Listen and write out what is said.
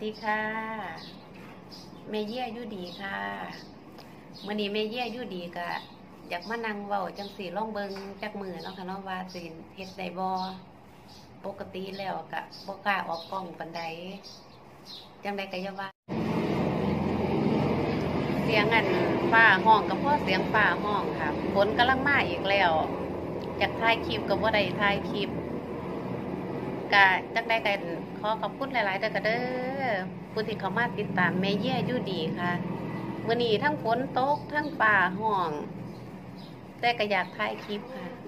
ดีค่ะแม่เยี่ยอยู่ดีค่ะมื้อนี้แม่เยี่ยอยู่ดีก็อยากมานั่งเว้าจังสี่ลองเบิ่งจักมื้อเนาะค่ะเนาะว่าสิเฮ็ดได้บ่ปกติแล้วก็บ่กล้าออกกล้องปานใดจังใดก็อย่าว่าเสียงฟ้าห้องก็เพราะเสียงฟ้าห้องค่ะฝนกำลังมาอีกแล้วอยากถ่ายคลิปก็บ่ได้ถ่ายคลิปก็จังใดก็ขอขอบคุณหลายๆเด้อค่ะเด้อผู้ที่เข้ามาติดตามแม่เยี่ยอยู่ดีค่ะมื้อนี้ทั้งฝนตกทั้งฟ้าห้องแต่ก็อยากถ่ายคลิปค่ะ